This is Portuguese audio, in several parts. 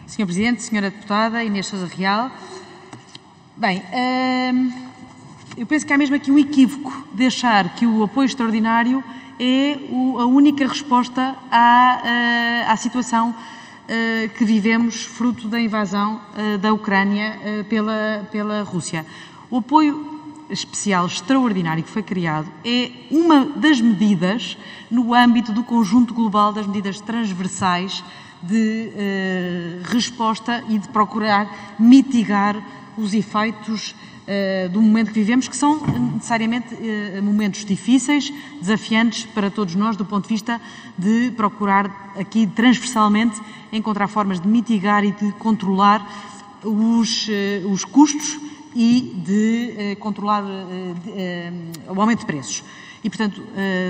Sr. Presidente, Sra. Deputada Inês Sousa Real. Bem, eu penso que há mesmo aqui um equívoco de achar que o apoio extraordinário é a única resposta à situação que vivemos fruto da invasão da Ucrânia pela Rússia. O apoio especial extraordinário que foi criado é uma das medidas no âmbito do conjunto global das medidas transversais de resposta e de procurar mitigar os efeitos do momento que vivemos, que são necessariamente momentos difíceis, desafiantes para todos nós, do ponto de vista de procurar aqui transversalmente encontrar formas de mitigar e de controlar os custos e de controlar o aumento de preços. E, portanto,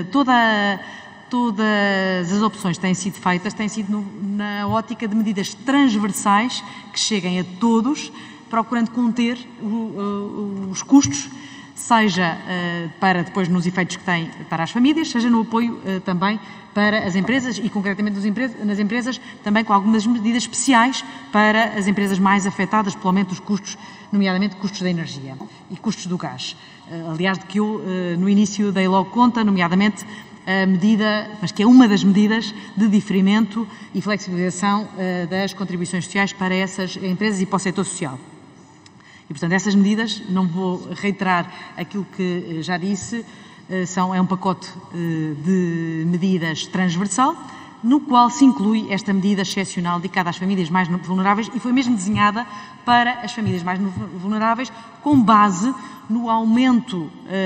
todas as opções que têm sido feitas têm sido na ótica de medidas transversais que cheguem a todos, procurando conter os custos, seja para depois nos efeitos que tem para as famílias, seja no apoio também para as empresas e concretamente nas empresas também com algumas medidas especiais para as empresas mais afetadas pelo aumento dos custos, nomeadamente custos da energia e custos do gás. Aliás, de que eu no início dei logo conta, nomeadamente a medida, mas que é uma das medidas de diferimento e flexibilização das contribuições sociais para essas empresas e para o setor social. E, portanto, essas medidas, não vou reiterar aquilo que já disse, é um pacote de medidas transversal, no qual se inclui esta medida excepcional dedicada às famílias mais vulneráveis e foi mesmo desenhada para as famílias mais vulneráveis com base no aumento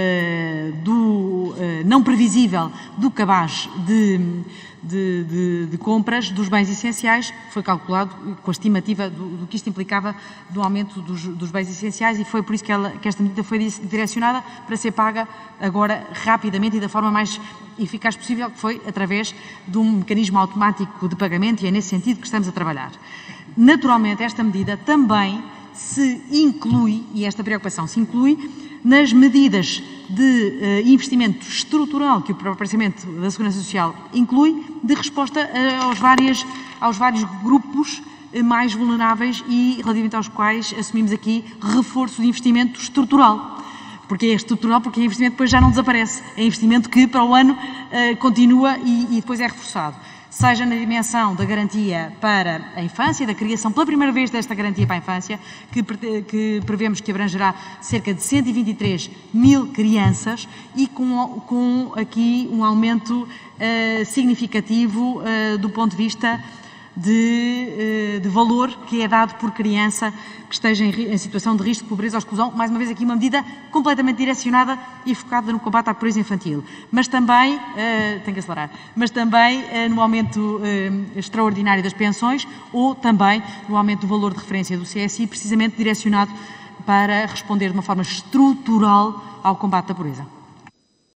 não previsível do cabaz de compras dos bens essenciais. Foi calculado com a estimativa do que isto implicava do aumento dos bens essenciais e foi por isso que esta medida foi direcionada para ser paga agora rapidamente e da forma mais eficaz possível, que foi através de um mecanismo automático de pagamento e é nesse sentido que estamos a trabalhar. Naturalmente, esta medida também se inclui, e esta preocupação se inclui, nas medidas de investimento estrutural que o próprio Orçamento da Segurança Social inclui, de resposta aos vários grupos mais vulneráveis e relativamente aos quais assumimos aqui reforço de investimento estrutural. Porque é estrutural, porque o investimento depois já não desaparece. É investimento que para o ano continua e depois é reforçado. Seja na dimensão da garantia para a infância, da criação pela primeira vez desta garantia para a infância, que prevemos que abrangerá cerca de 123 mil crianças e com aqui um aumento significativo do ponto de vista de valor que é dado por criança que esteja em situação de risco de pobreza ou exclusão. Mais uma vez aqui uma medida completamente direcionada e focada no combate à pobreza infantil. Mas também, tenho que acelerar, mas também no aumento extraordinário das pensões ou também no aumento do valor de referência do CSI, precisamente direcionado para responder de uma forma estrutural ao combate à pobreza.